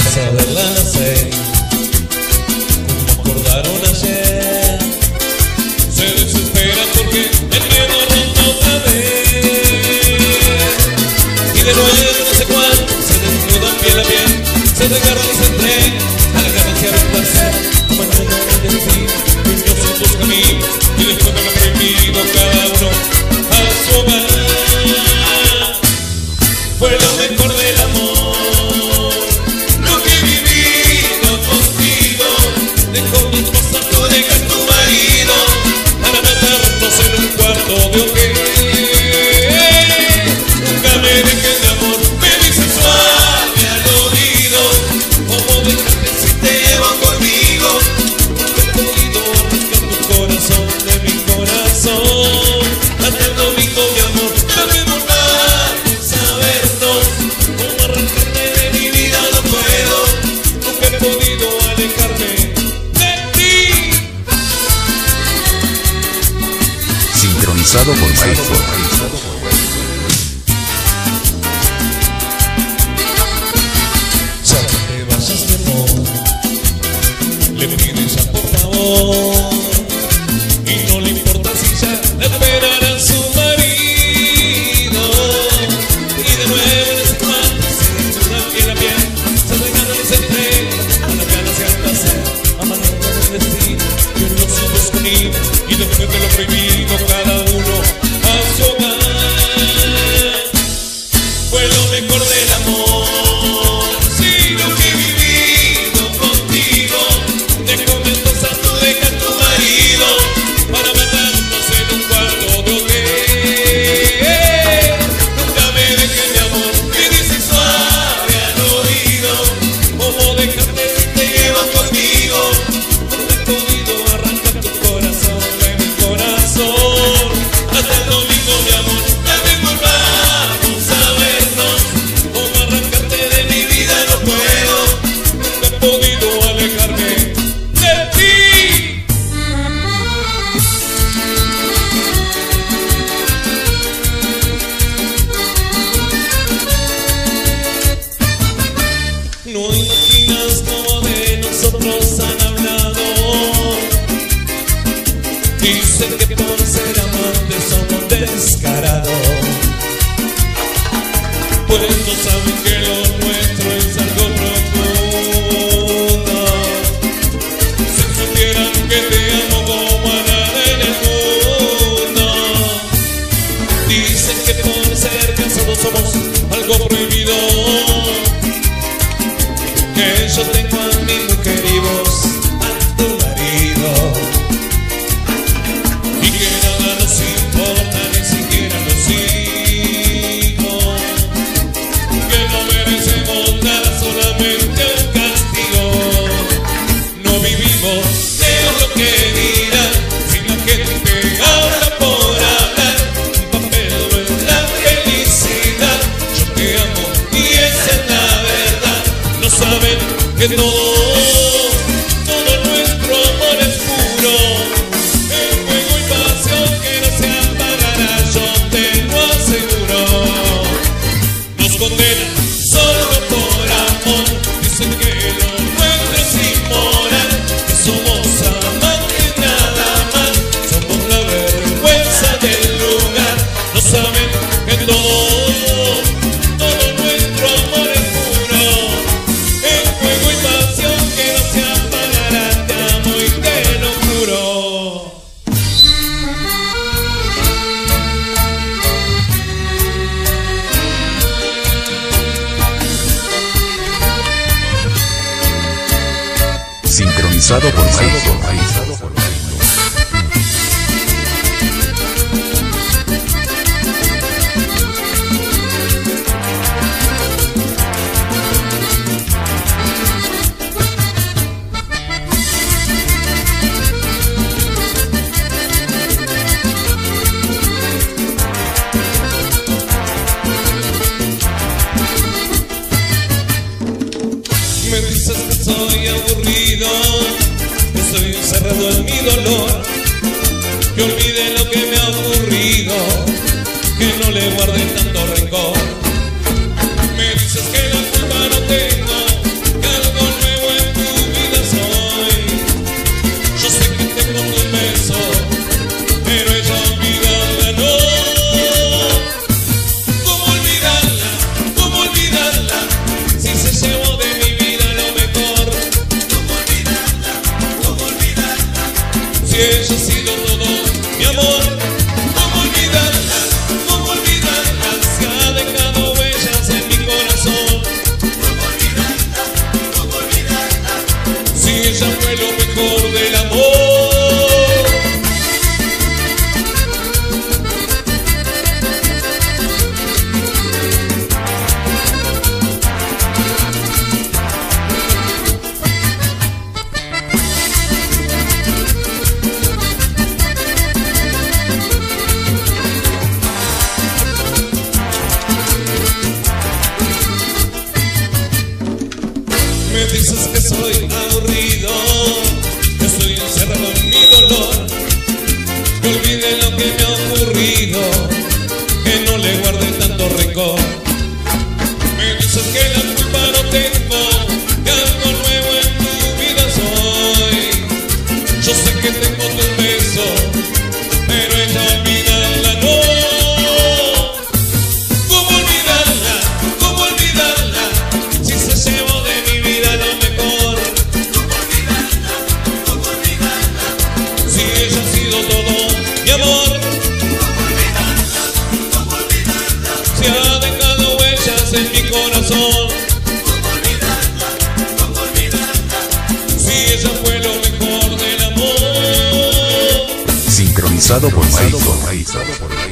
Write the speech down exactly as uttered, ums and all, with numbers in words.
pasar de las seis. Como acordaron ayer, se desespera porque el miedo ronda otra vez. Y de nuevo no sé cuánto se desnudan piel a piel, se desgarran y se entregan a la ganancia del placer. Mañana el destino, niños en sus caminos, y después de lo prohibido cada uno a su hogar. Fue lo mejor del amor, lo que he vivido contigo. Dejó mi esposa, tú dejas tu marido para matarnos en un cuarto de hotel. Nunca me dejes de amor, me dices suave al oído. ¿Cómo dejarte si te llevo conmigo? Nunca he podido arrancar tu corazón de mi corazón. Hasta el domingo, mi amor, dame volvamos a vernos. Cómo arrancarte de mi vida no puedo. Nunca he podido alejarme de ti. Sincronizado por Maestro. Ya no te vayas, mi amor, le pides ya por favor. Y no le importa si ya esperará a su marido. Y de nuevo en ese cuarto se desnuda piel a piel, se regalan y se entregan a las ganas y al placer. Amanezca del destino, que los hijos conmigo, y después de lo prohibido cada uno a su hogar. Fue lo mejor del amor, sí, lo que he vivido contigo. Dejo mi esposa, tú dejas tu marido para matarnos en un cuarto de hotel. Nunca me dejes de amor, me dices suave al oído. ¿Cómo dejarte si te llevo conmigo? Nunca he podido arrancar tu corazón de mi corazón. Hasta el domingo, mi amor, dame volvamos a vernos. Cómo arrancarte de mi vida no puedo. Nunca he podido alejarme de ti. No imaginas cómo de nosotros han hablado. Dicen que por ser amantes somos descarados, pues no saben que lo nuestro es algo profundo. Si supieran que te amo como a nada en el mundo. Dicen que por ser casados somos algo prohibido, que yo tengo a mi mujer y vos a tu marido, y que nada nos importa, ni siquiera los hijos, que no merecemos nada, solamente un castigo. No vivimos de lo que dirán, si la gente habla por hablar. Un papel no es la felicidad. Yo te amo y esa es la verdad. No saben que todo, todo nuestro amor es puro, el fuego y pasión que no se apagará, yo te lo aseguro. Nos condenan solo por amor, dicen que lo nuestro es inmoral, que somos amantes nada más, somos la vergüenza del lugar. No saben que todo, todo nuestro amor es puro, el fuego y pasión que no se apagará. Te amo y te lo juro. Sincronizado por Maestro. Me dices que soy aburrido, que soy encerrado en mi dolor, que olvide lo que me ha ocurrido, que no le guarde tanto rencor. Me dices que la culpa no tengo, que al Me dices que soy aburrido, que estoy encerrado en mi dolor, que olvide lo que me ha ocurrido, que no le guarde tanto rencor. Me dices que la culpa no tengo, que algo nuevo en tu vida soy. Yo sé que tengo tus besos, pero ella olvidarla no. ¿Cómo olvidarla? ¿Cómo olvidarla? Si se llevó de mi vida lo mejor. ¿Cómo olvidarla? ¿Cómo olvidarla? Si ella ha sido todo mi amor. ¿Cómo olvidarla? ¿Cómo olvidarla? Si ha dejado huellas en mi corazón. ¿Cómo olvidarla? ¿Cómo olvidarla? Si ella fue lo mejor del amor. Sincronizado por Maíz.